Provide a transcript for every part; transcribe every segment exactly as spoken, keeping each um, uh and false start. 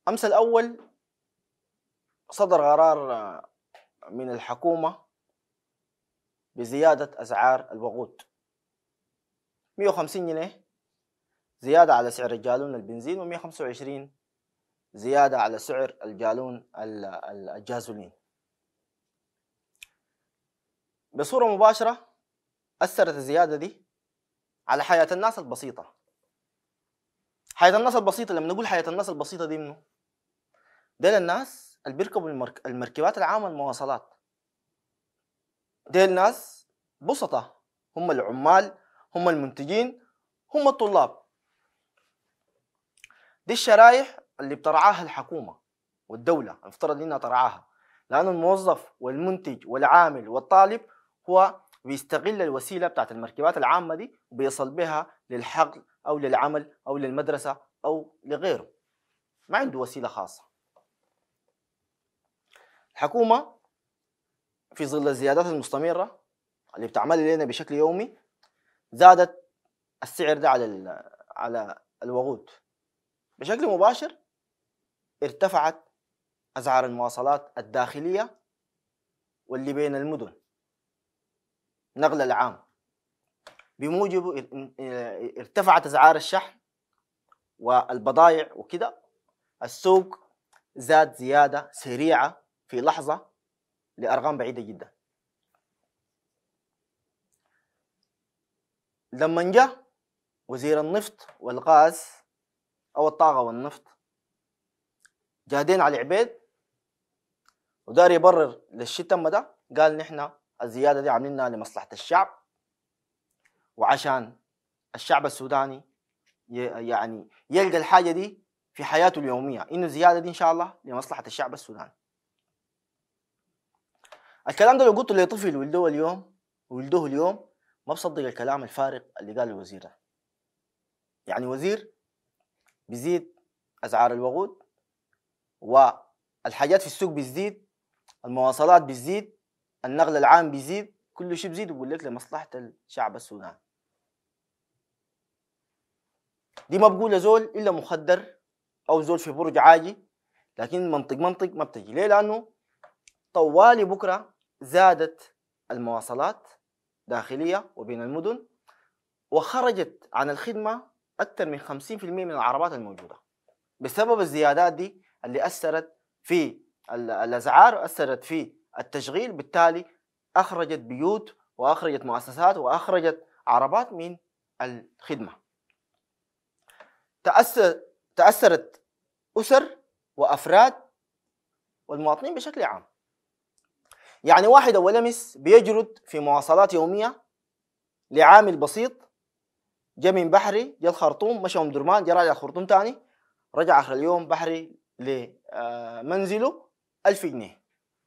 أمس الأول صدر قرار من الحكومة بزيادة أسعار الوقود مية وخمسين جنيه زيادة على سعر الجالون البنزين ومية وخمسة وعشرين زيادة على سعر الجالون الجازولين. بصورة مباشرة أثرت الزيادة دي على حياة الناس البسيطة. حياة الناس البسيطة، لما نقول حياة الناس البسيطة دي منه؟ ديل الناس اللي بيركبوا المرك... المركبات العامة المواصلات، ديل ناس بسطة، هم العمال، هم المنتجين، هم الطلاب. دي الشرايح اللي بترعاها الحكومة والدولة، المفترض انها ترعاها، لأن الموظف والمنتج والعامل والطالب هو بيستغل الوسيلة بتاعت المركبات العامة دي وبيصل بها للحقل أو للعمل أو للمدرسة أو لغيره، ما عنده وسيلة خاصة. الحكومة في ظل الزيادات المستمرة اللي بتعمل لنا بشكل يومي زادت السعر ده على على الوقود بشكل مباشر. ارتفعت أسعار المواصلات الداخلية واللي بين المدن، نقل العام، بموجب ارتفعت أسعار الشحن والبضائع وكده. السوق زاد زيادة سريعة في لحظة لأرقام بعيدة جدا. لما جاء وزير النفط والغاز أو الطاقة والنفط جادين على عبيد ودار يبرر للشيء تم ده، قال نحن الزيادة دي عاملينها لمصلحة الشعب وعشان الشعب السوداني يعني يلقى الحاجة دي في حياته اليومية، إنه الزيادة دي إن شاء الله لمصلحة الشعب السوداني. الكلام ده لو قلته لطفل ولدوه اليوم ولدوه اليوم ما بصدق الكلام الفارغ اللي قال الوزير ده. يعني وزير بيزيد أسعار الوقود والحاجات في السوق بتزيد، المواصلات بتزيد، النقل العام بيزيد، كل شيء بيزيد ويقول لك لمصلحة الشعب السوداني. دي ما بقول زول إلا مخدر أو زول في برج عاجي، لكن منطق منطق ما بتجي ليه؟ لأنه طوالي بكرة زادت المواصلات داخلية وبين المدن وخرجت عن الخدمة أكثر من خمسين بالمئة من العربات الموجودة بسبب الزيادات دي اللي أثرت في الأسعار، أثرت في التشغيل، بالتالي أخرجت بيوت وأخرجت مؤسسات وأخرجت عربات من الخدمة. تأثر تأثرت أسر وأفراد والمواطنين بشكل عام. يعني واحد أول أمس بيجرد في مواصلات يومية لعامل بسيط جا من بحري جا الخرطوم مشى أم درمان جا راجع الخرطوم تاني رجع آخر اليوم بحري لمنزله ألف جنيه.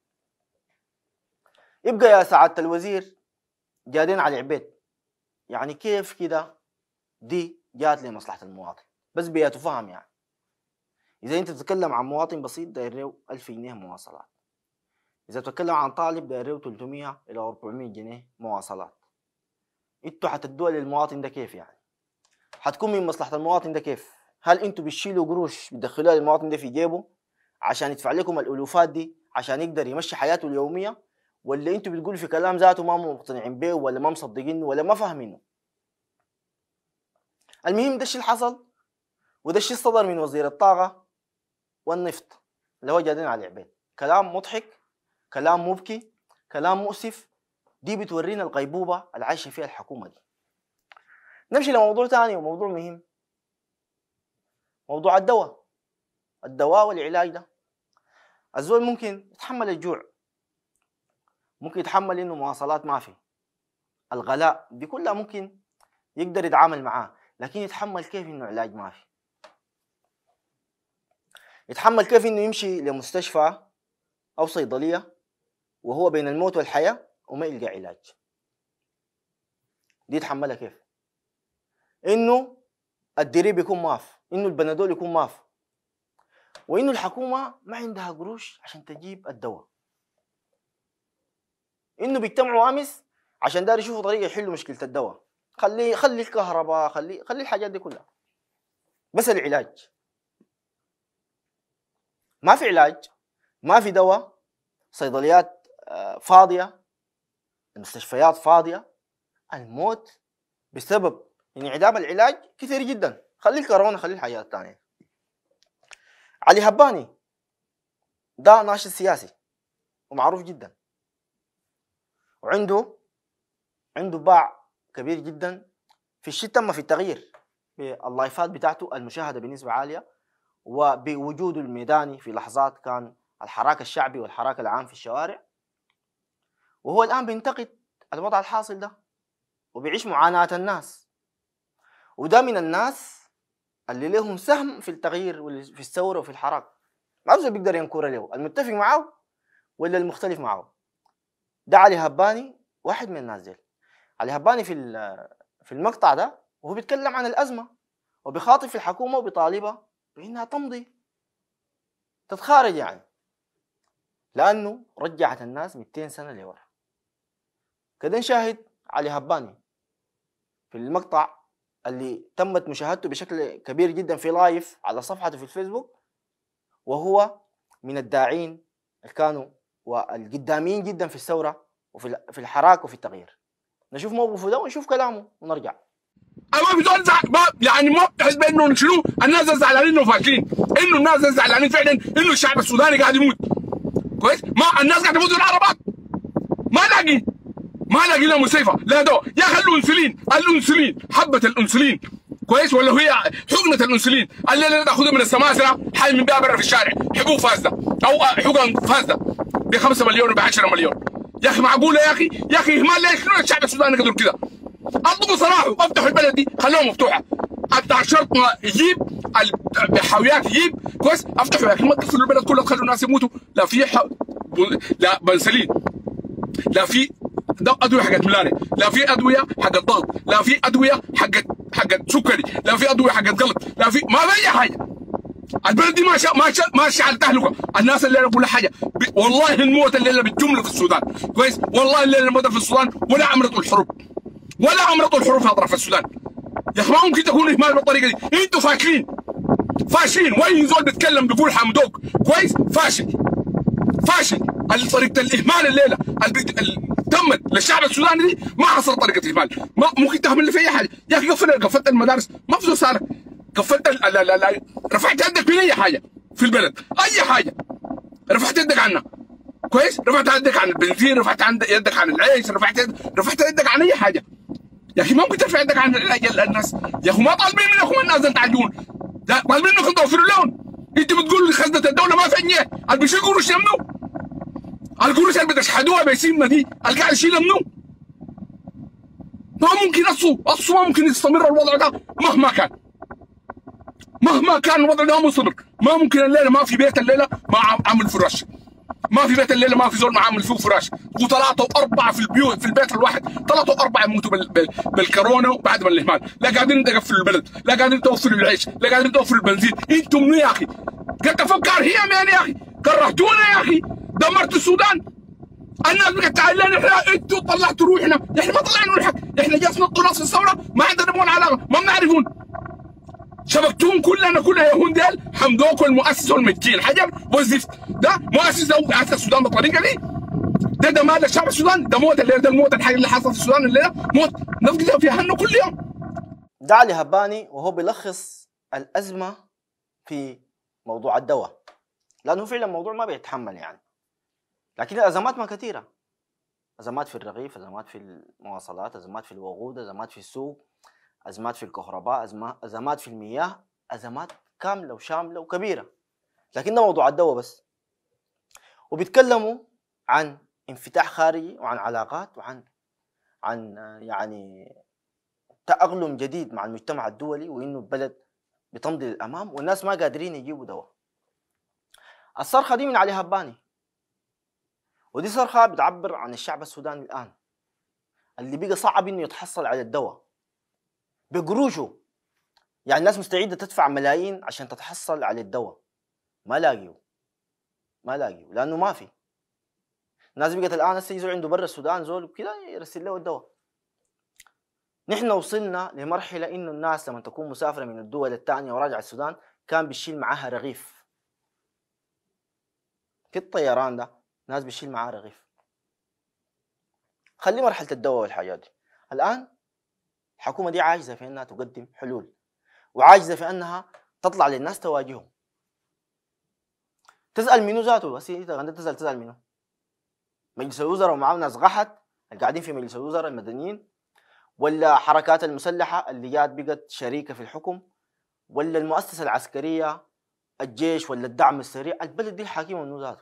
يبقى يا سعادة الوزير جادين على عبيد، يعني كيف كده دي جات لمصلحة المواطن؟ بس بيتفهم. يعني إذا أنت بتتكلم عن مواطن بسيط داير ألف جنيه مواصلات، إذا بتتكلم عن طالب داير ثلاثمئة إلى أربعمئة جنيه مواصلات، أنتوا حتدوا للمواطن ده كيف؟ يعني حتكون من مصلحة المواطن ده كيف؟ هل أنتوا بتشيلوا قروش بتدخلوها للمواطن ده في جيبه عشان يدفع لكم الألوفات دي عشان يقدر يمشي حياته اليومية، ولا أنتوا بتقولوا في كلام ذاته ما مقتنعين به ولا ما مصدقينه ولا ما فاهمينه؟ المهم ده الشيء اللي حصل وده الشيء صدر من وزير الطاقة والنفط اللي هو جادين على العبيد. كلام مضحك، كلام مبكي، كلام مؤسف. دي بتورينا الغيبوبة اللي عايشة فيها الحكومة دي. نمشي لموضوع ثاني وموضوع مهم، موضوع الدواء. الدواء والعلاج ده الزول ممكن يتحمل الجوع، ممكن يتحمل انه مواصلات ما في، الغلاء دي كلها ممكن يقدر يتعامل معاه، لكن يتحمل كيف انه علاج ما في؟ يتحمل كيف انه يمشي لمستشفى او صيدلية وهو بين الموت والحياة وما يلقى علاج؟ دي يتحملها كيف؟ انه الدريب يكون ماف، انه البنادول يكون ماف، وانه الحكومة ما عندها قروش عشان تجيب الدواء، انه بيجتمعوا امس عشان دار يشوفوا طريقة يحلوا مشكلة الدواء. خلي خلي الكهرباء، خلي خلي الحاجات دي كلها، بس العلاج ما في علاج، ما في دواء، صيدليات فاضيه، المستشفيات فاضيه. الموت بسبب انعدام العلاج كثير جدا. خلي الكورونا، خلي الحاجات الثانيه. علي هباني ده ناشط سياسي ومعروف جدا، وعنده عنده باع كبير جدا في الشيء تم في التغيير باللايفات بتاعته المشاهده بنسبه عاليه، وبوجوده الميداني في لحظات كان الحراك الشعبي والحراك العام في الشوارع. وهو الان بينتقد الوضع الحاصل ده وبيعيش معاناه الناس، وده من الناس اللي لهم سهم في التغيير وفي الثوره وفي الحراك. ما بزول بيقدر ينكر له، المتفق معه ولا المختلف معه. ده علي هباني واحد من الناس دي. علي هباني في في المقطع ده وهو بيتكلم عن الازمه وبيخاطب في الحكومه وبيطالبها بانها تمضي تتخارج، يعني لانه رجعت الناس مئتين سنه لورا. كده نشاهد علي هباني في المقطع اللي تمت مشاهدته بشكل كبير جدا في لايف على صفحته في الفيسبوك، وهو من الداعين اللي كانوا والقداميين جدا في الثوره وفي في الحراك وفي التغيير. نشوف موقفه ده ونشوف كلامه ونرجع. انا ما في زول زعل، ما يعني ما بحس بانه شنو الناس زعلانين انه فاشلين، انه الناس زعلانين فعلا انه الشعب السوداني قاعد يموت. كويس؟ ما الناس قاعد تموت بالعربات. ما لاقي ما لاقي لهم سيفه لا دو يا اخي. الانسولين الانسولين حبه الانسولين كويس، ولا هي حقنه الانسولين اللي اللي تاخذها من السماسره حي من بيها برا في الشارع، حبوب فاسده او حقن فاسده ب خمسة مليون وب عشرة مليون. يا اخي معقوله يا اخي؟ يا اخي اهمال ليش شنو الشعب السوداني قدر كده؟ اطلبوا صراحه وافتحوا البلد دي خلوها مفتوحه. حتى شرطنا يجيب الحاويات يجيب كويس، افتحوا يا اخي. ما تقفلوا البلد كلها تخلوا الناس يموتوا. لا في ح... لا بنسلين، لا في ادويه حقت ملاريا، لا في ادويه حقت ضغط، لا في ادويه حقت حقت سكري، لا في ادويه حقت قلب، لا في ما في اي حاجه. البلد دي ما شاء ما شاء ما شاء تهلكه. الناس اللي اقول حاجه والله الموت الليله بالجمله في السودان كويس، والله الليله الموت في السودان ولا عمرت الحروب ولا عمرت الحروب في اطراف السودان. يا اخي ما ممكن تكون اهمال بالطريقه دي. انتوا فاشلين فاشلين. وين زول بيتكلم بيقول حمدوك كويس فاشل فاشل. طريقه الاهمال الليله اللي تمت للشعب السوداني دي ما حصل طريقه اهمال. ما ممكن تهمل لي في اي حاجه. يا اخي قفلت قفلت المدارس ما في زول سالك، قفلت لا لا لا رفعت يدك من اي حاجه في البلد، اي حاجه رفعت يدك عنها كويس، رفعت يدك عن البنزين، رفعت يدك عن العيش، رفعت يدك رفعت يدك عن اي حاجه. يا اخي ما ممكن ترفع يدك عن الناس. يا اخي ما طالبين منكم الناس ان تعالجون، لا طالبين منكم توفروا لهم. انت بتقول خزنه الدوله ما في جنيه، اللي بيشيل قروش يمنو؟ القروش اللي بتشحدوها بيسيمنا دي اللي قاعد يشيلها منو؟ ما ممكن اصوا اصوا ما ممكن يستمر الوضع ده مهما كان. مهما كان الوضع ده مستمر، ما ممكن الليله ما في بيت الليله ما عامل فراش، ما في بيت الليله ما في زول ما عامل فيه فراش، وثلاثه واربعه في البيوت في البيت الواحد، ثلاثه واربعه يموتوا بال... بال... بالكورونا وبعد ما الاهمال، لا قادرين تقفلوا البلد، لا قادرين توفروا العيش، لا قادرين توفروا البنزين. انتم منو يا اخي؟ قد تفكر هي مين يا اخي؟ كرهتونا يا اخي، دمرتوا السودان. الناس بقت تعال احنا انتوا طلعتوا روحنا، احنا ما طلعنا روحك، احنا جالسين نطوا راس الثوره ما عندنا نبغون علاقه، ما بنعرفون. شبكتوهم كلنا كلها يهون ديل حمدوكوا المؤسس والمتين حجر والزفت. ده مؤسس اسس السودان بالطريقه دي؟ ده ده مال الشعب السوداني، ده موت الليله، ده الموت الحقيقي اللي حصل في السودان الليله، موت نفقد فيها هنو كل يوم. ده علي هباني وهو بيلخص الازمه في موضوع الدواء، لانه فعلا الموضوع ما بيتحمل يعني. لكن الازمات ما كثيره، ازمات في الرغيف، ازمات في المواصلات، ازمات في الوقود، ازمات في السوق، ازمات في الكهرباء، ازمات في المياه، ازمات كامله وشامله وكبيره. لكن ده موضوع الدواء بس. وبيتكلموا عن انفتاح خارجي وعن علاقات وعن عن يعني تأقلم جديد مع المجتمع الدولي، وانه البلد بتمضي للامام والناس ما قادرين يجيبوا دواء. الصرخه دي من علي هباني، ودي صرخه بتعبر عن الشعب السوداني الان اللي بقى صعب انه يتحصل على الدواء بقروشه. يعني الناس مستعده تدفع ملايين عشان تتحصل على الدواء، ما لاقيوا ما لاقيوا لانه ما في. الناس بقت الان هسه يزول عنده برا السودان زول كده يرسل له الدواء. نحن وصلنا لمرحله انه الناس لما تكون مسافره من الدول الثانيه وراجعه السودان كان بتشيل معاها رغيف في الطيران ده ناس بتشيل معاه رغيف. خلي مرحله الدواء والحاجات دي. الان الحكومه دي عاجزه في انها تقدم حلول، وعاجزه في انها تطلع للناس تواجههم. تسال منو ذاته؟ بس انت عندك تسال تسال منو؟ مجلس الوزراء ومعاه ناس غحت القاعدين في مجلس الوزراء المدنيين، ولا حركات المسلحه اللي جات بقت شريكه في الحكم، ولا المؤسسه العسكريه الجيش، ولا الدعم السريع؟ البلد دي حاكمه منو ذاته؟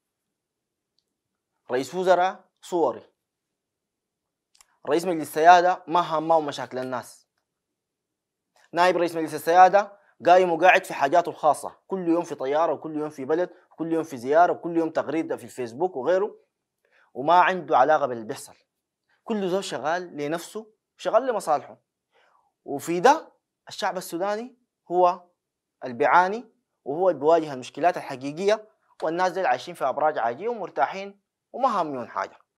رئيس وزراء صوري، رئيس مجلس السياده ما هامه مشاكل الناس، نائب رئيس مجلس السياده قايم وقاعد في حاجاته الخاصه، كل يوم في طياره وكل يوم في بلد وكل يوم في زياره وكل يوم تغريده في الفيسبوك وغيره، وما عنده علاقه باللي بيحصل. كل ذو شغال لنفسه، شغال لمصالحه. وفي ده الشعب السوداني هو اللي بيعاني، وهو اللي بيواجه المشكلات الحقيقيه، والناس دي عايشين في ابراج عاجيه ومرتاحين وما هاميون حاجه.